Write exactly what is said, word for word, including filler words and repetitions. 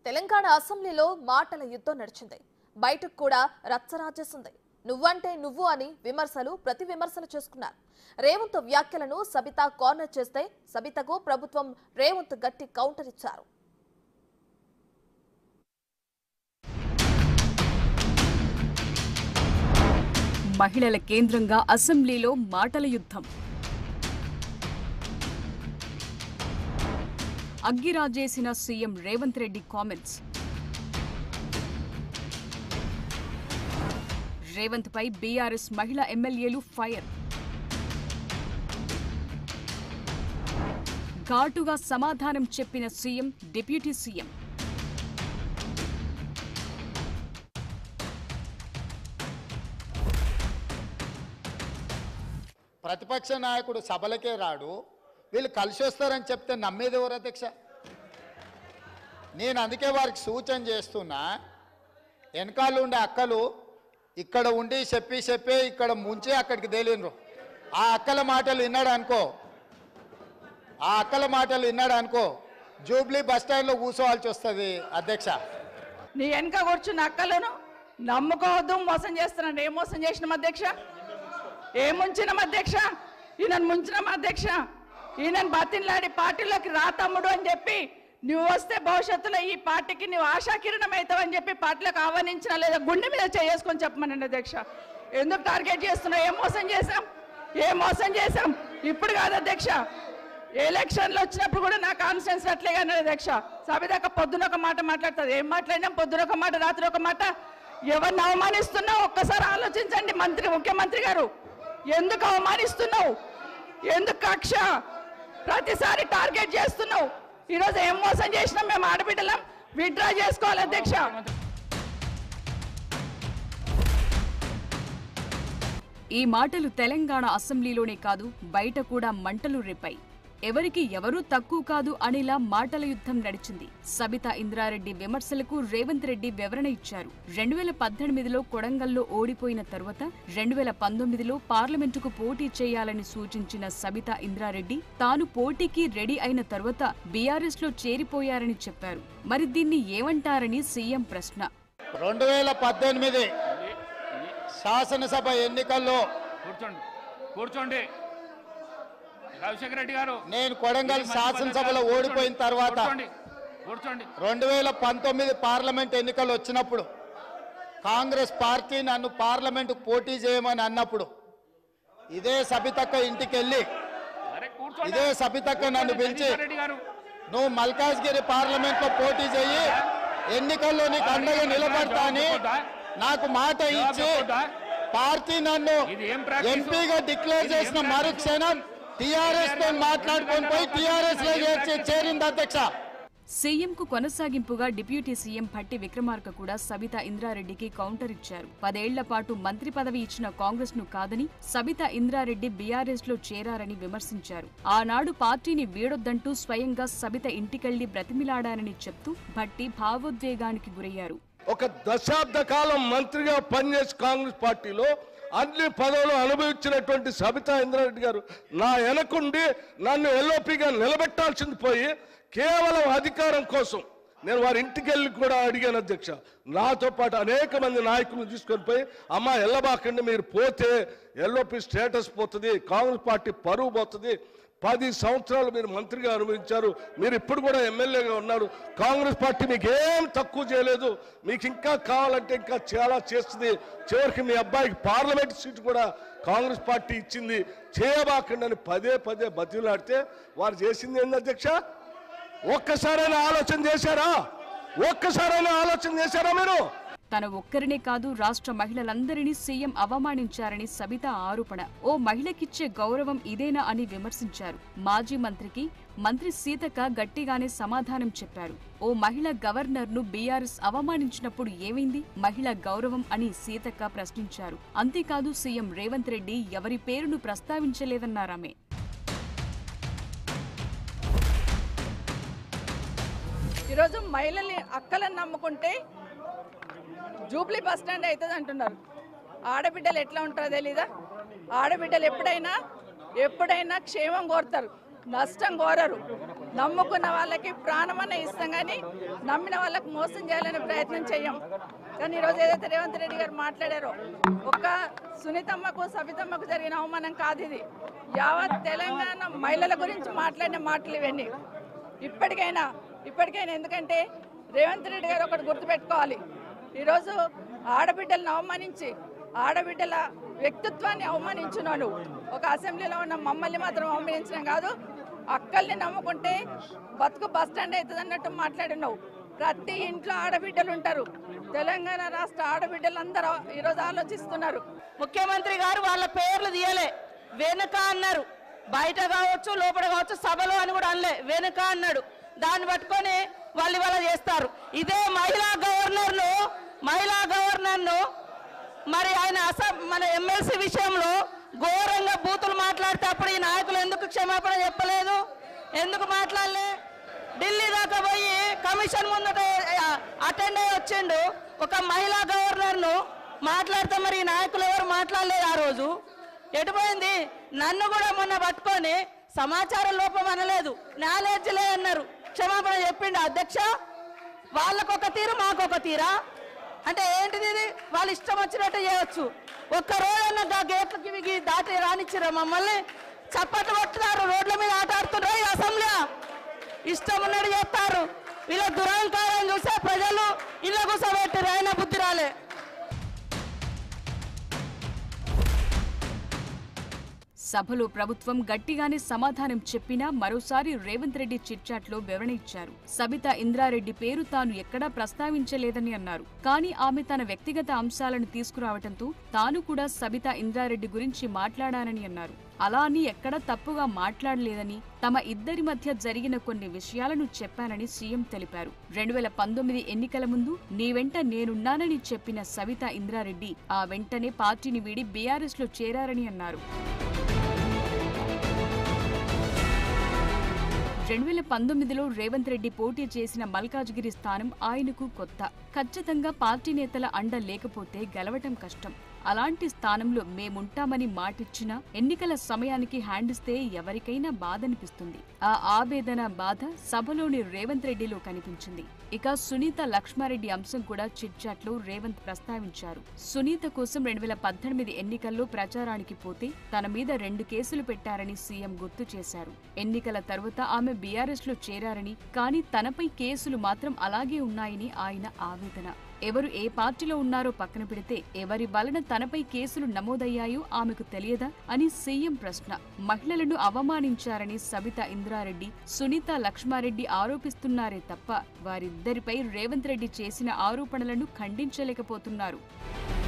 తెలంగాణ అసెంబ్లీలో మాటల యుద్ధం నడిచింది. బయటకు కూడా రచ్చరాజేసింది. నువ్వంటే నువ్వు అని విమర్శలు ప్రతి విమర్శలు చేసుకున్నారు. రేవంత్ వ్యాఖ్యలను సబితా కార్నర్ చేస్తే సబితకు ప్రభుత్వం రేవంత్ గట్టి కౌంటర్ ఇచ్చారు. మహిళల కేంద్రంగా అసెంబ్లీలో మాటల యుద్ధం. అగ్గిరాజేసిన సీఎం రేవంత్ రెడ్డి కామెంట్స్. రేవంత్ పై బీఆర్ఎస్ మహిళా ఎమ్మెల్యేలు ఫైర్. ఘాటుగా సమాధానం చెప్పిన సీఎం, డిప్యూటీ సీఎం. ప్రతిపక్ష నాయకుడు సభలకే రాడు, వీళ్ళు కలిసి వస్తారని చెప్తే నమ్మేది ఎవరు అధ్యక్ష? నేను అందుకే వారికి సూచన చేస్తున్నా, వెనకాల ఉండే అక్కలు ఇక్కడ ఉండి చెప్పి చెప్పే ఇక్కడ ముంచి అక్కడికి తేలినరు. ఆ అక్కల మాటలు విన్నాడు అనుకో ఆ అక్కల మాటలు విన్నాడు అనుకో జూబ్లీ బస్ స్టాండ్లో కూర్చోవాల్సి వస్తుంది అధ్యక్ష. నీ వెనక కూర్చున్న అక్కలను నమ్ముకోవద్దు, మోసం చేస్తున్నాను. ఏం మోసం చేసినాం అధ్యక్ష? ఏం ముంచినాం అధ్యక్ష? ఈయనను ముంచినాం అధ్యక్ష. ఈయనను బతిన్లాడి పార్టీలోకి రా తమ్ముడు అని చెప్పి నువ్వు వస్తే భవిష్యత్తులో ఈ పార్టీకి నువ్వు ఆశాకిరణం అవుతావు అని చెప్పి పార్టీలోకి ఆహ్వానించినా లేదా గుండె మీద చేసుకొని చెప్పమనండి అధ్యక్ష. ఎందుకు టార్గెట్ చేస్తున్నావు? ఏం మోసం చేశాం? ఏం మోసం చేశాం? ఇప్పుడు కాదు అధ్యక్ష, ఎలక్షన్లు వచ్చినప్పుడు కూడా నా కాన్ఫిడెన్స్ అట్లే కానీ అధ్యక్ష. సభదాకా పొద్దున ఒక మాట మాట్లాడుతుంది. ఏం మాట్లాడినాం? పొద్దున ఒక మాట, రాత్రి ఒక మాట. ఎవరిని అవమానిస్తున్నావు ఒక్కసారి ఆలోచించండి మంత్రి, ముఖ్యమంత్రి గారు. ఎందుకు అవమానిస్తున్నావు? ఎందుకు కక్ష? ప్రతిసారి టార్గెట్ చేస్తున్నావు. ఈరోజు ఏం మోసం చేసినాం? మేము ఆడబిడ్డలం విత్డ్రా చేసుకోవాలి అధ్యక్ష. ఈ మాటలు తెలంగాణ అసెంబ్లీలోనే కాదు, బయట కూడా మంటలు రేపాయి. ఎవరికి ఎవరూ తక్కువ కాదు అనేలా మాటల యుద్ధం నడిచింది. సబితా ఇంద్రారెడ్డి విమర్శలకు రేవంత్ రెడ్డి వివరణ ఇచ్చారు. రెండు వేల పద్దెనిమిదిలో కొడంగల్లో ఓడిపోయిన తరువాత రెండు వేల పంతొమ్మిదిలో పార్లమెంటుకు పోటీ చేయాలని సూచించిన సబితా ఇంద్రారెడ్డి తాను పోటీకి రెడీ అయిన తరువాత బీఆర్ఎస్ లో చేరిపోయారని చెప్పారు. మరి దీన్ని ఏమంటారని సీఎం ప్రశ్న. రెండు వేల పద్దెనిమిది శాసనసభ ఎన్నికల్లో కూర్చోండి కూర్చోండి రాజశేఖర రెడ్డి గారు, నేను కొడంగల్ శాసనసభలో ఓడిపోయిన తర్వాత రెండు వేల పంతొమ్మిది పార్లమెంట్ ఎన్నికలు వచ్చినప్పుడు కాంగ్రెస్ పార్టీ నన్ను పార్లమెంటుకు పోటీ చేయమని అన్నప్పుడు ఇదే సబితక్క ఇంటికి వెళ్ళి ఇదే సబితక్క నన్ను పిలిచి నువ్వు మల్కాజ్గిరి పార్లమెంట్లో పోటీ చేయి, ఎన్నికల్లో నీకు అండగా నిలబడతా అని నాకు మాట ఇచ్చి పార్టీ నన్ను ఎంపీగా డిక్లేర్ చేసిన మరుక్షణం టీఆర్ఎస్ తో మాట్లాడుకొని పోయి టీఆర్ఎస్ లో చేరింది అధ్యక్ష. సీఎంకు కొనసాగింపుగా డిప్యూటీ సీఎం భట్టి విక్రమార్క కూడా సబితా ఇంద్రారెడ్డికి కౌంటర్ ఇచ్చారు. పదేళ్ల పాటు మంత్రి పదవి ఇచ్చిన కాంగ్రెస్ ను కాదని సబితా ఇంద్రారెడ్డి బీఆర్ఎస్ లో చేరారని విమర్శించారు. ఆనాడు పార్టీని వీడొద్దంటూ స్వయంగా సబిత ఇంటికెళ్లి బ్రతిమిలాడారని చెప్తూ భట్టి భావోద్వేగానికి గురయ్యారు. ఒక దశాబ్ద కాలం మంత్రిగా పనిచేసి కాంగ్రెస్ పార్టీలో అన్ని పదవులు అనుభవించినటువంటి సబితా ఇంద్రారెడ్డి గారు నా వెనకుండి నన్ను ఎల్ఓపిగా నిలబెట్టాల్సింది పోయి కేవలం అధికారం కోసం నేను వారి ఇంటికి వెళ్ళి కూడా అడిగాను అధ్యక్ష. నాతో పాటు అనేక మంది నాయకులను తీసుకొని పోయి అమ్మ ఎల్లబాకండి, మీరు పోతే ఎల్ఓపి స్టేటస్ పోతుంది, కాంగ్రెస్ పార్టీ పరువు పోతుంది, పది సంవత్సరాలు మీరు మంత్రిగా అనుభవించారు, మీరు ఇప్పుడు కూడా ఎమ్మెల్యేగా ఉన్నారు, కాంగ్రెస్ పార్టీ మీకు ఏం తక్కువ చేయలేదు, మీకు ఇంకా కావాలంటే ఇంకా చాలా చేస్తుంది, చివరికి మీ అబ్బాయికి పార్లమెంట్ సీటు కూడా కాంగ్రెస్ పార్టీ ఇచ్చింది, చేయబాకండి అని పదే పదే బతిలాడితే వారు చేసింది ఏంది అధ్యక్ష? ఒక్కసారైనా ఆలోచన చేశారా? ఒక్కసారైనా ఆలోచన చేశారా మీరు? తన ఒక్కరినే కాదు, రాష్ట్ర మహిళలందరినీ సీఎం అవమానించారని సబిత ఆరోపణ. ఓ మహిళకిచ్చే గౌరవం ఇదేనా అని విమర్శించారు. మాజీ మంత్రికి మంత్రి సీతక్క గట్టిగానే సమాధానం చెప్పారు. ఓ మహిళ గవర్నర్ ను బీఆర్ఎస్ అవమానించినప్పుడు ఏమైంది? మహిళ గౌరవం అని సీతక్క ప్రశ్నించారు. అంతేకాదు, సీఎం రేవంత్ రెడ్డి ఎవరి పేరును ప్రస్తావించలేదన్నారామె. ఈరోజు మహిళల్ని అక్కలను నమ్ముకుంటే జూబ్లీ బస్ స్టాండ్ అవుతుంది అంటున్నారు. ఆడబిడ్డలు ఎట్లా ఉంటారో తెలీదా? ఆడబిడ్డలు ఎప్పుడైనా ఎప్పుడైనా క్షేమం కోరుతారు. నష్టం కోరరు. నమ్ముకున్న వాళ్ళకి ప్రాణమన్న ఇస్తాం కానీ నమ్మిన వాళ్ళకి మోసం చేయాలనే ప్రయత్నం చేయం. కానీ ఈరోజు ఏదైతే రేవంత్ రెడ్డి గారు మాట్లాడారో ఒక్క సునీతమ్మకు సబితమ్మకు జరిగిన అవమానం కాదు ఇది. యావత్ తెలంగాణ మహిళల గురించి మాట్లాడిన మాటలు ఇవన్నీ. ఇప్పటికైనా ఇప్పటికైనా ఎందుకంటే రేవంత్ రెడ్డి గారు ఒకటి గుర్తుపెట్టుకోవాలి, ఈరోజు ఆడబిడ్డలను అవమానించి ఆడబిడ్డల వ్యక్తిత్వాన్ని అవమానించున్నాను. ఒక అసెంబ్లీలో ఉన్న మమ్మల్ని మాత్రం అవమానించడం కాదు, అక్కల్ని నమ్ముకుంటే బతుకు బస్ స్టాండ్ అవుతుంది అన్నట్టు మాట్లాడినావు. ప్రతి ఇంట్లో ఆడబిడ్డలు ఉంటారు. తెలంగాణ రాష్ట్ర ఆడబిడ్డలందరూ ఈరోజు ఆలోచిస్తున్నారు. ముఖ్యమంత్రి గారు వాళ్ళ పేర్లు తీయలే, వెనుక అన్నారు. బయట కావచ్చు లోపల కావచ్చు సభలో అని కూడా అనలే, వెనుక అన్నాడు. దాన్ని పట్టుకొని వాళ్ళు ఇవాళ చేస్తారు. ఇదే మహిళా గవర్నర్ను మహిళా గవర్నర్ను మరి ఆయన అసెం మన ఎమ్మెల్సీ విషయంలో ఘోరంగా బూతులు మాట్లాడితే అప్పుడు ఈ నాయకులు ఎందుకు క్షమాపణ చెప్పలేదు, ఎందుకు మాట్లాడలే? ఢిల్లీ దాకా పోయి కమిషన్ ముందట అటెండ్ అయ్యి వచ్చిండు ఒక మహిళా గవర్నర్ను మాట్లాడితే మరి ఈ నాయకులు ఎవరు మాట్లాడలేదు ఆ రోజు. ఎటుపోయింది? నన్ను కూడా మొన్న పట్టుకొని సమాచార లోపం అనలేదు, నాలెడ్జ్ లేదన్నారు, క్షమాపణ చెప్పిండు అధ్యక్ష. వాళ్ళకొక తీరు మాకొక తీరా అంటే ఏంటిది? ఇది వాళ్ళు ఇష్టం వచ్చినట్టు చేయవచ్చు. ఒక్క రోజన్నా గేట్లకి దాటి రానిచ్చిరా మమ్మల్ని? చప్పట్లు కొట్టున్నారు, రోడ్ల మీద ఆట ఆడుతున్నారు. ఈ అసెంబ్లీ ఇష్టం ఉన్నట్టు చేస్తారు. వీళ్ళ దురహంకారం చూసే ప్రజలు ఇళ్ళ కూర్చోబెట్టారు, అయినా బుద్ధి రాలే. సభలో ప్రభుత్వం గట్టిగానే సమాధానం చెప్పినా మరోసారి రేవంత్ రెడ్డి చిట్చాట్లో వివరణ ఇచ్చారు. సబితా ఇంద్రారెడ్డి పేరు తాను ఎక్కడా ప్రస్తావించలేదని అన్నారు. కానీ ఆమె తన వ్యక్తిగత అంశాలను తీసుకురావడంతో తాను కూడా సబితా ఇంద్రారెడ్డి గురించి మాట్లాడానని అన్నారు. అలా అని ఎక్కడా తప్పుగా మాట్లాడలేదని, తమ ఇద్దరి మధ్య జరిగిన కొన్ని విషయాలను చెప్పానని సీఎం తెలిపారు. రెండు వేల పంతొమ్మిది ఎన్నికల ముందు నీ వెంట నేనున్నానని చెప్పిన సబితా ఇంద్రారెడ్డి ఆ వెంటనే పార్టీని వీడి బీఆర్ఎస్ లో చేరారని అన్నారు. రెండు వేల పంతొమ్మిదిలో రేవంత్ రెడ్డి పోటీ చేసిన మల్కాజ్గిరి స్థానం ఆయనకు కొత్త. ఖచ్చితంగా పార్టీ నేతల అండ లేకపోతే గెలవటం కష్టం. అలాంటి స్థానంలో మేముంటామని మాటిచ్చినా ఎన్నికల సమయానికి హ్యాండిస్తే ఎవరికైనా బాధనిపిస్తుంది. ఆ ఆవేదన బాధ సభలోని రేవంత్ రెడ్డిలో కనిపించింది. ఇక సునీత లక్ష్మారెడ్డి అంశం కూడా చిట్చాట్లో రేవంత్ ప్రస్తావించారు. సునీత కోసం రెండు వేల పద్దెనిమిది ఎన్నికల్లో ప్రచారానికి పోతే తన మీద రెండు కేసులు పెట్టారని సీఎం గుర్తు చేశారు. ఎన్నికల తర్వాత ఆమె బీఆర్ఎస్ లో చేరారని, కానీ తనపై కేసులు మాత్రం అలాగే ఉన్నాయని ఆయన ఆవేదన. ఎవరు ఏ పార్టీలో ఉన్నారో పక్కన పెడితే ఎవరి వలన తనపై కేసులు నమోదయ్యాయో ఆమెకు తెలియదా అని సీఎం ప్రశ్న. మహిళలను అవమానించారని సబితా ఇంద్రారెడ్డి, సునీత లక్ష్మారెడ్డి ఆరోపిస్తున్నారే తప్ప వారిద్దరిపై రేవంత్ రెడ్డి చేసిన ఆరోపణలను ఖండించలేకపోతున్నారు.